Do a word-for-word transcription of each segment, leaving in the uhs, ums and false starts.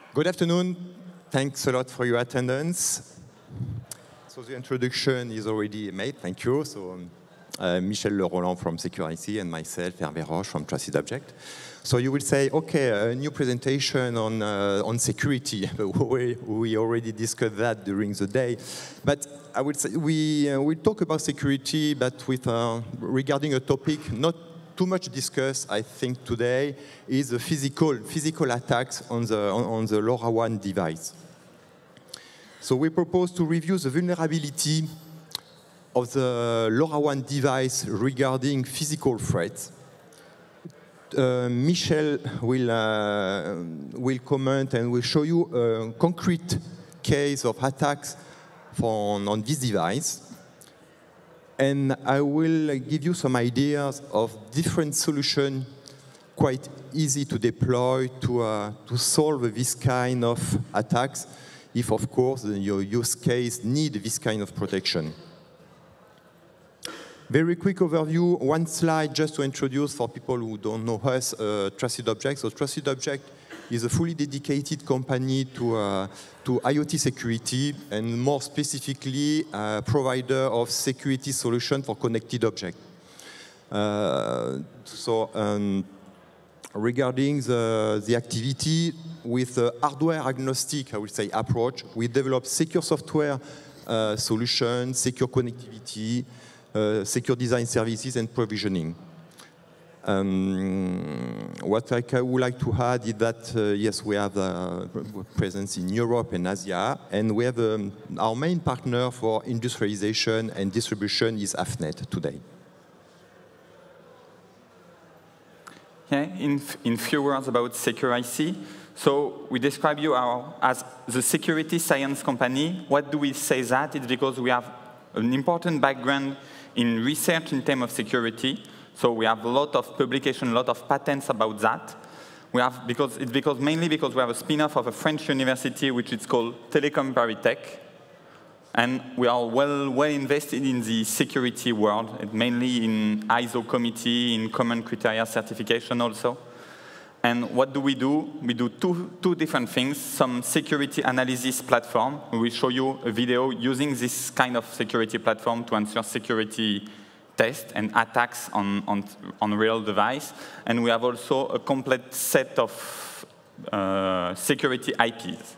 Good afternoon. Thanks a lot for your attendance. So the introduction is already made. Thank you. So um, uh, Michel Le Roland from Secure-I C and myself, Hervé Roche from Trusted Object. So you will say, OK, a new presentation on, uh, on security. we, we already discussed that during the day. But I would say we uh, will talk about security, but with uh, regarding a topic not too much discussed, I think, today, is the physical, physical attacks on the, on, on the LoRaWAN device. So we propose to review the vulnerability of the LoRaWAN device regarding physical threats. Uh, Michel will, uh, will comment and will show you a concrete case of attacks for, on, on this device. And I will give you some ideas of different solutions, quite easy to deploy to, uh, to solve this kind of attacks, if, of course, your use case needs this kind of protection. Very quick overview, one slide just to introduce for people who don't know us, uh, Trusted Object. So Trusted Object is a fully dedicated company to, uh, to IoT security, and more specifically, a provider of security solution for connected objects. Uh, so um, regarding the, the activity, with a hardware agnostic, I would say, approach, we develop secure software uh, solutions, secure connectivity, uh, secure design services, and provisioning. Um, what I would like to add is that, uh, yes, we have a presence in Europe and Asia, and we have um, our main partner for industrialization and distribution is Afnet today. Yeah, in, in few words about Secure-I C. So we describe you our, as the security science company. What do we say that? It's because we have an important background in research in terms of security. So we have a lot of publication, a lot of patents about that. We have, because, it's because, mainly because we have a spin-off of a French university, which is called Telecom Paris Tech. And we are well, well invested in the security world, mainly in I S O committee, in common criteria certification also. And what do we do? We do two, two different things. Some security analysis platform. We will show you a video using this kind of security platform to answer security tests and attacks on, on, on real device. And we have also a complete set of uh, security I Ps.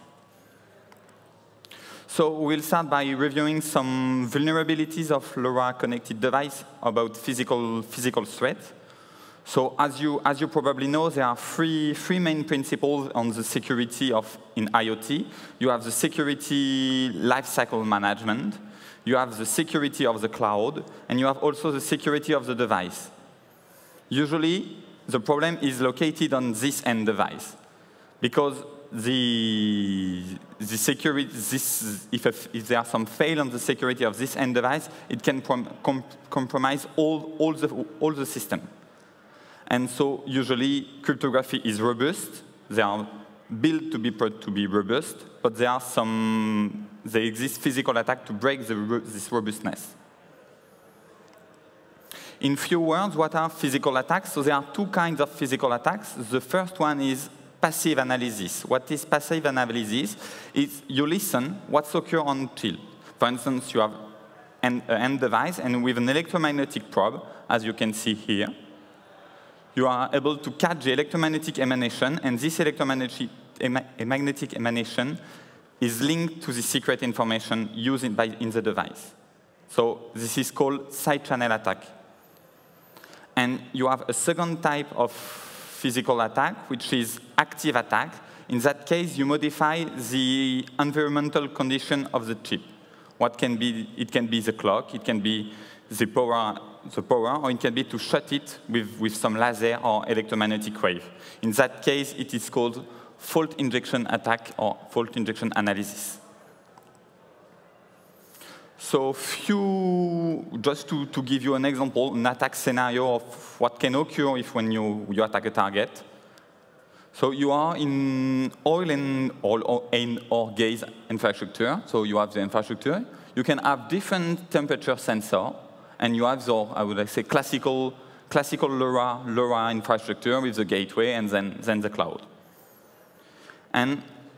So we'll start by reviewing some vulnerabilities of LoRa connected device about physical, physical threats. So as you, as you probably know, there are three, three main principles on the security of in IoT. You have the security lifecycle management, you have the security of the cloud, and you have also the security of the device. Usually, the problem is located on this end device, because the, the security, this, if, a, if there are some fail on the security of this end device, it can com com compromise all, all, the, all the system. And so usually cryptography is robust. They are built to be, to be robust, but there are some, there exist physical attack to break the, this robustness. In few words, what are physical attacks? So there are two kinds of physical attacks. The first one is passive analysis. What is passive analysis? It's you listen what's occurring on chip. For instance, you have an end device, and with an electromagnetic probe, as you can see here, you are able to catch the electromagnetic emanation, and this electromagnetic magnetic emanation is linked to the secret information used in, by, in the device. So this is called side channel attack. And you have a second type of physical attack, which is active attack. In that case, you modify the environmental condition of the chip. What can be, it can be the clock, it can be the power, the power, or it can be to shut it with, with some laser or electromagnetic wave. In that case, it is called fault injection attack or fault injection analysis. So few, just to, to give you an example, an attack scenario of what can occur if when you, you attack a target. So you are in oil and oil and or gas infrastructure. So you have the infrastructure. You can have different temperature sensor, and you have the, I would say, classical, classical LoRa, LoRa infrastructure with the gateway and then, then the cloud. And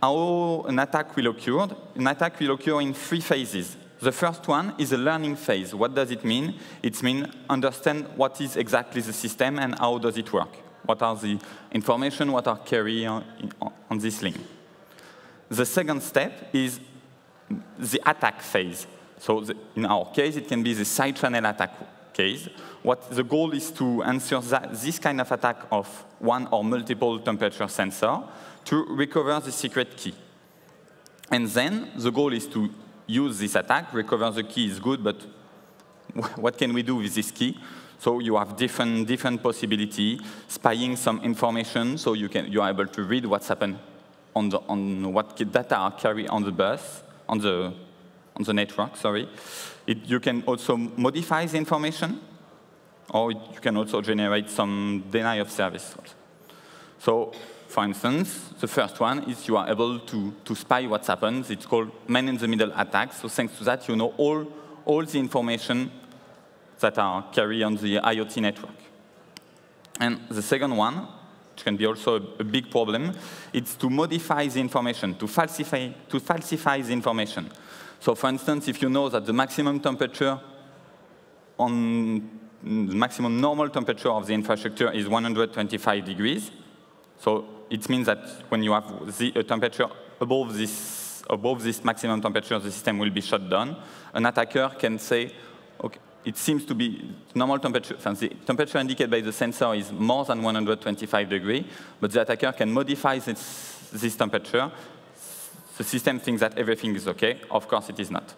how an attack will occur? An attack will occur in three phases. The first one is a learning phase. What does it mean? It means understand what is exactly the system and how does it work. What are the information, what are carried on, on this link. The second step is the attack phase. So the, in our case, it can be the side channel attack case. What the goal is to answer that, this kind of attack of one or multiple temperature sensor to recover the secret key. And then the goal is to use this attack. Recover the key is good, but what can we do with this key? So you have different, different possibilities, spying some information, so you, can, you are able to read what's happened on, the, on what data are carried on the bus, on the, on the network, sorry. It, you can also modify the information, or it, you can also generate some deny of service. So, for instance, the first one is you are able to, to spy what's happened. It's called man-in-the-middle attack. So thanks to that, you know all, all the information that are carried on the IoT network. And the second one, which can be also a, a big problem, it's to modify the information, to falsify, to falsify the information. So for instance, if you know that the maximum temperature on the maximum normal temperature of the infrastructure is one hundred twenty-five degrees, so it means that when you have the, a temperature above this, above this maximum temperature, the system will be shut down. An attacker can say, okay, it seems to be normal temperature, the temperature indicated by the sensor is more than one hundred twenty-five degrees, but the attacker can modify this, this temperature. The system thinks that everything is OK. Of course, it is not.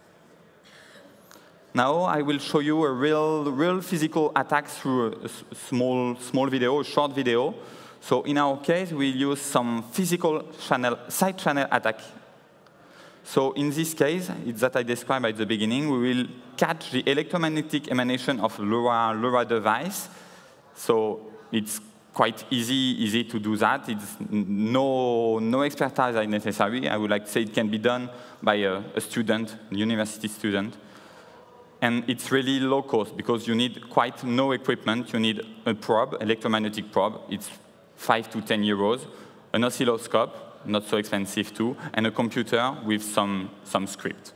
Now I will show you a real, real physical attack through a, a small, small video, a short video. So in our case, we'll use some physical channel, side channel attack. So in this case, it's that I described at the beginning, we will catch the electromagnetic emanation of LoRa, LoRa device. So it's quite easy, easy to do that. It's no, no expertise is necessary. I would like to say it can be done by a, a student, a university student. And it's really low cost because you need quite no equipment. You need a probe, electromagnetic probe. It's five to ten euros, an oscilloscope, not so expensive too, and a computer with some, some script.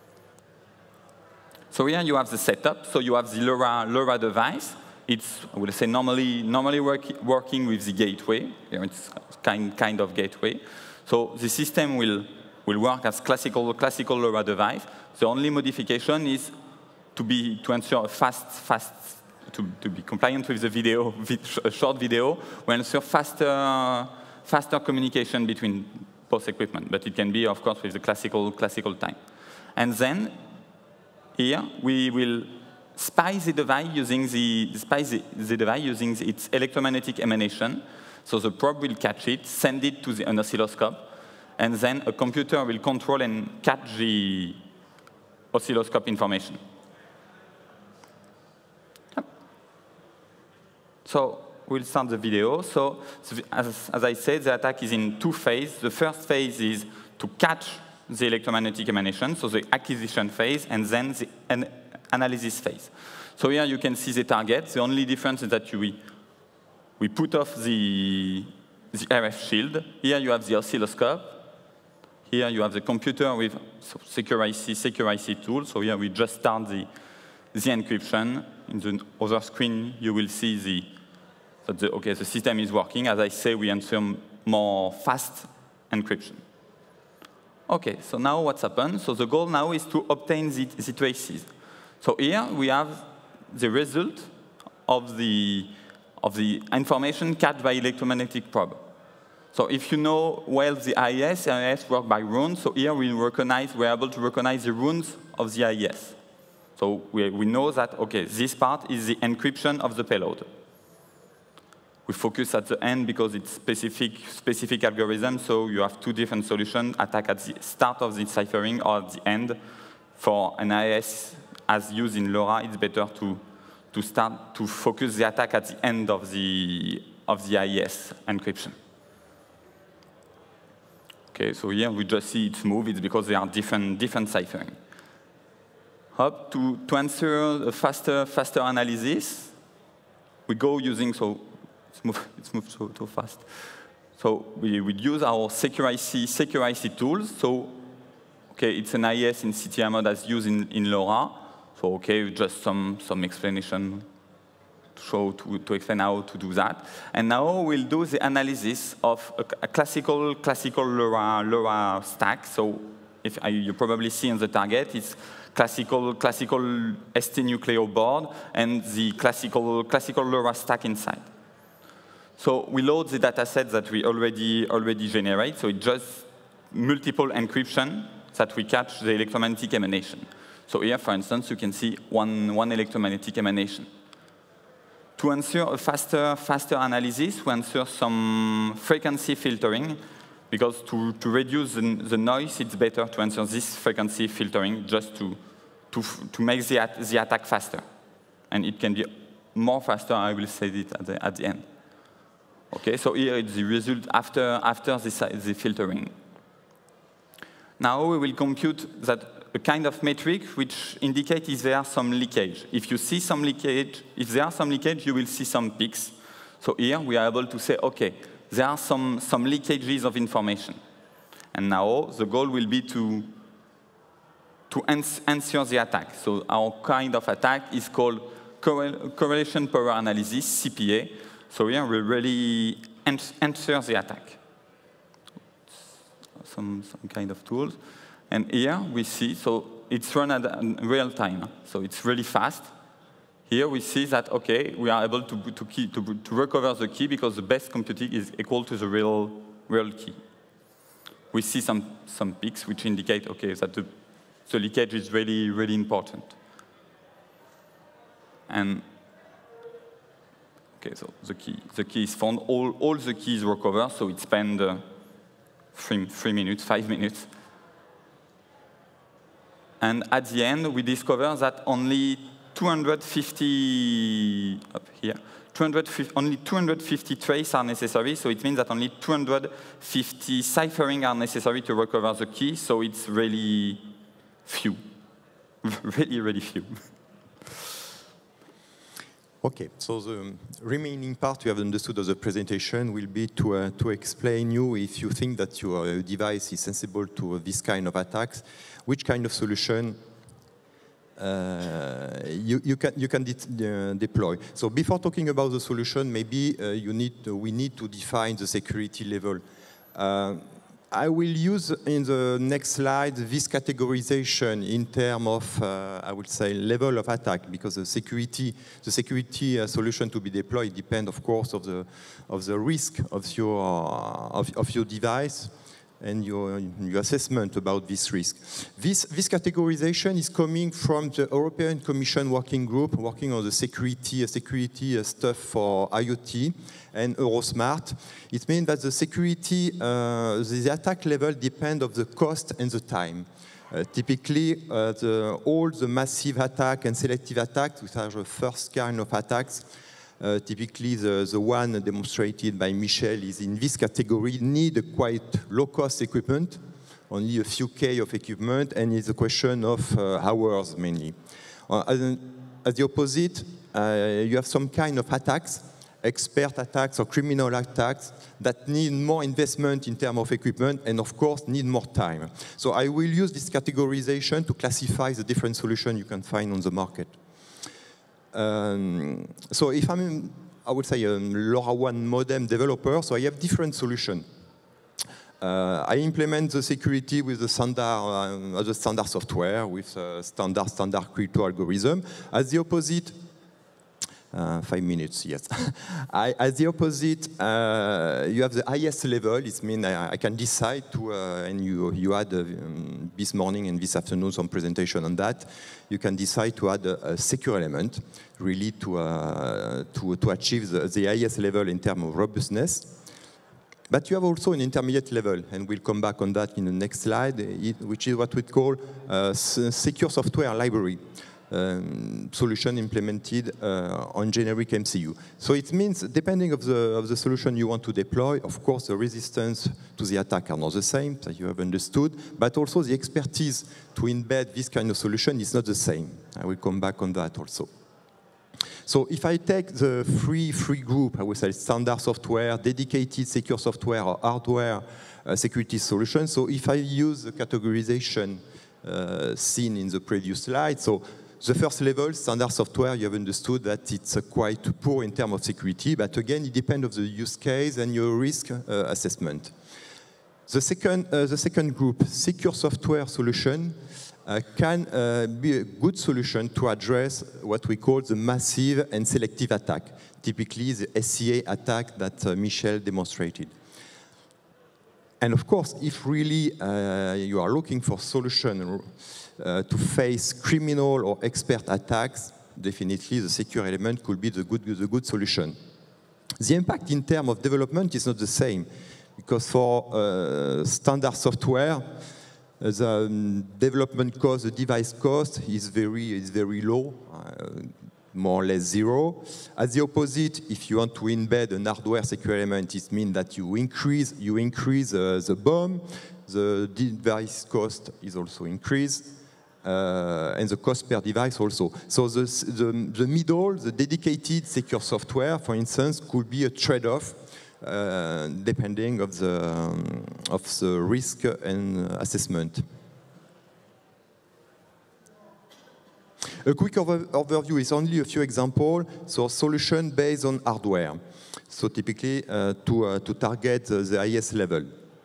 So here you have the setup. So you have the LoRa, LoRa device. It's, I would say, normally, normally work, working with the gateway. Here it's kind, kind of gateway. So the system will, will work as classical, classical LoRa device. The only modification is to, be, to answer a fast, fast to, to be compliant with the video, a short video, we ensure faster, faster communication between both equipment. But it can be, of course, with the classical, classical time. And then here we will spy the device using the spy the, the device using its electromagnetic emanation. So the probe will catch it, send it to the, an oscilloscope, and then a computer will control and catch the oscilloscope information. So we'll start the video. So, as, as I said, the attack is in two phases. The first phase is to catch the electromagnetic emanation, so the acquisition phase, and then the an analysis phase. So here you can see the target. The only difference is that you, we, we put off the, the R F shield. Here you have the oscilloscope. Here you have the computer with Secure I C, Secure I C tool. So here we just start the, the encryption. In the other screen, you will see the that the, okay, the system is working. As I say, we ensure more fast encryption. OK, so now what's happened? So the goal now is to obtain the, the traces. So here we have the result of the, of the information catched by electromagnetic probe. So if you know well the I I S, I I S work by runes. So here we recognize, we're able to recognize the runes of the I I S. So we, we know that, OK, this part is the encryption of the payload. We focus at the end because it's specific, specific algorithm, so you have two different solutions, attack at the start of the ciphering or at the end. For an I I S as used in LoRa, it's better to, to start to focus the attack at the end of the, of the I I S encryption. Okay, so here we just see it move. It's because they are different, different ciphering. Up to, to answer a faster, faster analysis, we go using, so it's moved, it's moved so, so fast. So we would use our SecureIC, SecureIC tools. So, okay, it's an I E S in C T I mode as used in, in LoRa. So, okay, just some, some explanation to show, to, to explain how to do that. And now we'll do the analysis of a, a classical, classical LoRa, LoRa stack. So if I, you probably see on the target, it's classical, classical S T Nucleo board and the classical, classical LoRa stack inside. So we load the data set that we already, already generate. So it's just multiple encryption that we catch the electromagnetic emanation. So here, for instance, you can see one, one electromagnetic emanation. To answer a faster, faster analysis, we answer some frequency filtering, because to, to reduce the, the noise, it's better to answer this frequency filtering just to, to, to make the, at, the attack faster. And it can be more faster, I will say it at the, at the end. Okay, so here it's the result after, after the, the filtering. Now we will compute that a kind of metric which indicates if there are some leakage. If you see some leakage, if there are some leakage, you will see some peaks. So here we are able to say, okay, there are some, some leakages of information. And now the goal will be to, to ans answer the attack. So our kind of attack is called correl correlation power analysis, C P A. So here we really answer the attack. Some, some kind of tools. And here we see, so it's run at real time. So it's really fast. Here we see that, OK, we are able to, to, key, to, to recover the key because the best computing is equal to the real, real key. We see some, some peaks which indicate, OK, that the, the leakage is really, really important. And OK, so the key, the key is found. All, all the keys recover, so it spends uh, three, three minutes, five minutes. And at the end, we discover that only two hundred fifty up here, two hundred fifty, only two hundred fifty traces are necessary. So it means that only two hundred fifty ciphering are necessary to recover the key. So it's really few, really, really few. Okay, so the remaining part you have understood of the presentation will be to, uh, to explain you if you think that your device is sensible to uh, this kind of attacks, which kind of solution uh, you, you can, you can de uh, deploy. So before talking about the solution, maybe uh, you need to, we need to define the security level. Uh, I will use in the next slide this categorization in terms of, uh, I would say, level of attack, because the security, the security uh, solution to be deployed depends, of course, of the of the risk of your uh, of, of your device and your, your assessment about this risk. This this categorization is coming from the European Commission working group working on the security uh, security uh, stuff for IoT and Eurosmart. It means that the security, uh, the attack level depends on the cost and the time. Uh, typically, uh, the, all the massive attack and selective attacks, which are the first kind of attacks, uh, typically the, the one demonstrated by Michel is in this category, need a quite low-cost equipment, only a few K of equipment, and it's a question of uh, hours mainly. Uh, as, as the opposite, uh, you have some kind of attacks, expert attacks or criminal attacks that need more investment in terms of equipment and, of course, need more time. So I will use this categorization to classify the different solutions you can find on the market. Um, so if I'm, I would say, a LoRaWAN modem developer, so I have different solutions. Uh, I implement the security with the standard, uh, the standard software, with uh, standard, standard crypto algorithm. As the opposite, Uh, five minutes, yes. I, as the opposite, uh, you have the highest level. It means I, I can decide to, uh, and you, you had uh, um, this morning and this afternoon some presentation on that. You can decide to add a, a secure element, really to, uh, to, to achieve the, the highest level in terms of robustness. But you have also an intermediate level, and we'll come back on that in the next slide, which is what we call a secure software library. Um, solution implemented uh, on generic M C U. So it means, depending of the, of the solution you want to deploy, of course, the resistance to the attack are not the same, that you have understood, but also the expertise to embed this kind of solution is not the same. I will come back on that also. So if I take the three free group, I would say standard software, dedicated secure software, or hardware uh, security solution. So if I use the categorization uh, seen in the previous slide, so the first level, standard software, you have understood that it's uh, quite poor in terms of security, but again, it depends on the use case and your risk uh, assessment. The second, uh, the second group, secure software solution, uh, can uh, be a good solution to address what we call the massive and selective attack, typically the S C A attack that uh, Michel demonstrated. And of course, if really uh, you are looking for solution uh, to face criminal or expert attacks, definitely the secure element could be the good, the good solution. The impact in terms of development is not the same, because for uh, standard software, the um, development cost, the device cost is very, is very low, uh, more or less zero. As the opposite, if you want to embed an hardware secure element, it means that you increase, you increase uh, the B O M, the device cost is also increased, uh, and the cost per device also. So the, the, the middle, the dedicated secure software, for instance, could be a trade-off uh, depending of the, um, of the risk and assessment. A quick over overview is only a few examples. So solution based on hardware. So typically uh, to, uh, to target uh, the highest level.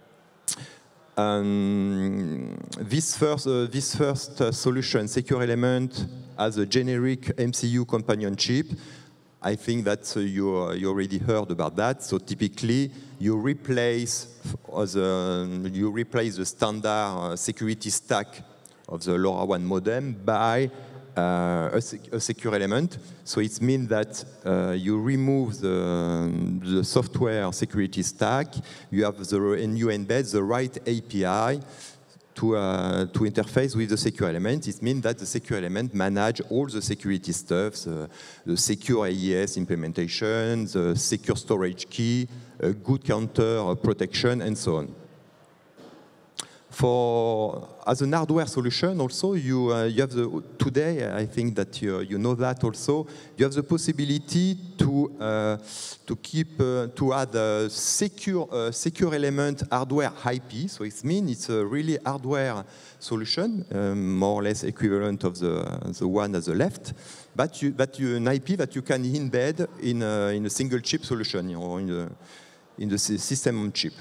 Um, this first, uh, this first uh, solution, secure element, as a generic M C U companion chip. I think that uh, you, uh, you already heard about that. So typically, you replace the, you replace the standard uh, security stack of the LoRaWAN modem by uh, a, sec a secure element. So it means that uh, you remove the, the software security stack, you have the, and you embed the right A P I to, uh, to interface with the secure element. It means that the secure element manages all the security stuff, the, the secure A E S implementation, the secure storage key, a good counter protection, and so on. For, as an hardware solution also, you, uh, you have the, today, I think that you, you know that also, you have the possibility to, uh, to keep, uh, to add a secure, uh, secure element hardware I P. So it means it's a really hardware solution, um, more or less equivalent of the, the one at the left, but, you, but you, an I P that you can embed in a, in a single chip solution, or in the, in the system on chip.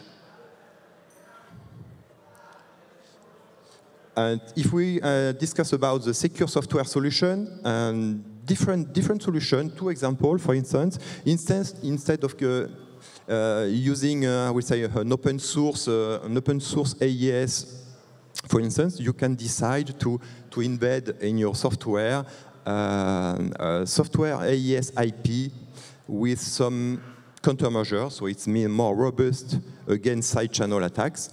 And if we uh, discuss about the secure software solution, um, different, different solution, two examples, for instance, instance instead of uh, uh, using, uh, I would say, an open source, uh, an open source A E S, for instance, you can decide to, to embed in your software uh, uh, software A E S I P with some countermeasures, so it's more robust against side channel attacks.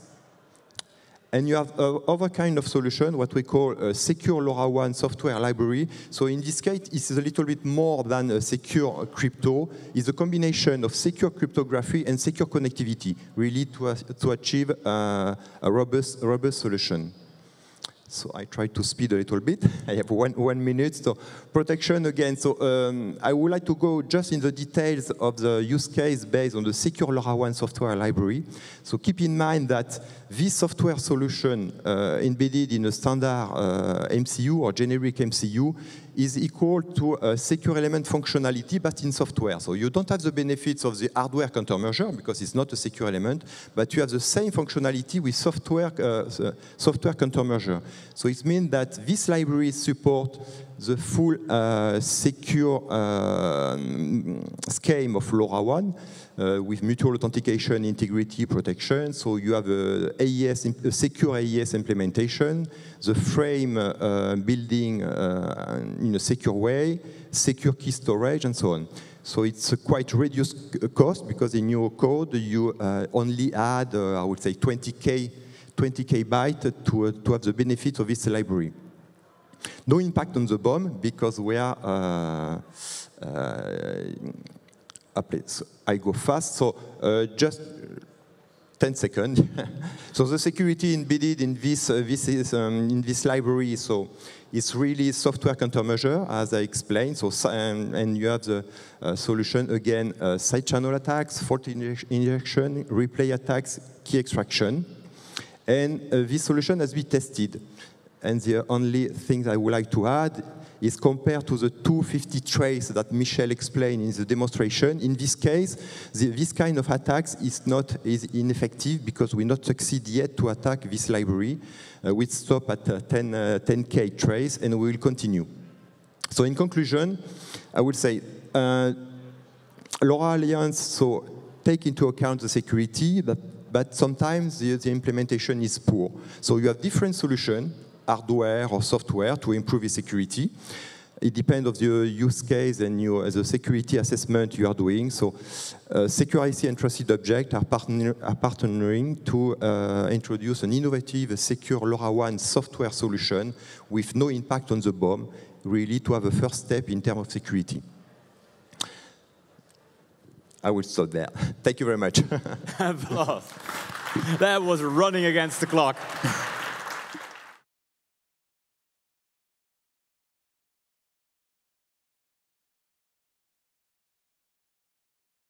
And you have uh, other kind of solution, what we call a secure LoRaWAN software library. So in this case, it's a little bit more than a secure crypto. It's a combination of secure cryptography and secure connectivity, really to, uh, to achieve uh, a robust, robust solution. So I try to speed a little bit. I have one, one minute. So protection again. So um, I would like to go just in the details of the use case based on the secure LoRaWAN software library. So keep in mind that this software solution uh, embedded in a standard uh, M C U or generic M C U is equal to a secure element functionality, but in software. So you don't have the benefits of the hardware countermeasure because it's not a secure element, but you have the same functionality with software, uh, software countermeasure. So it means that this library supports the full uh, secure uh, scheme of LoRaWAN uh, with mutual authentication, integrity, protection. So you have a, A E S, a secure A E S implementation, the frame uh, building uh, in a secure way, secure key storage, and so on. So it's a quite reduced cost because in your code you uh, only add, uh, I would say, twenty K byte to, uh, to have the benefit of this library. No impact on the B O M because we are, uh, uh, so I go fast, so uh, just ten seconds. So the security embedded in this, uh, this is, um, in this library, so it's really software countermeasure, as I explained. So, um, and you have the uh, solution, again, uh, side channel attacks, fault injection, replay attacks, key extraction. And uh, this solution has been tested. And the only thing I would like to add is compared to the two hundred fifty traces that Michel explained in the demonstration. In this case, the, this kind of attacks is not is ineffective because we not succeed yet to attack this library. Uh, we stop at uh, ten K trace and we will continue. So in conclusion, I would say uh, LoRa Alliance so take into account the security, but, but sometimes the, the implementation is poor. So you have different solutions, hardware or software, to improve the security. It depends on the use case and your, the security assessment you are doing. So uh, Secure-I C and Trusted Object are, partner, are partnering to uh, introduce an innovative, secure LoRaWAN software solution with no impact on the bomb, really to have a first step in terms of security. I will stop there. Thank you very much. Applause. That was running against the clock.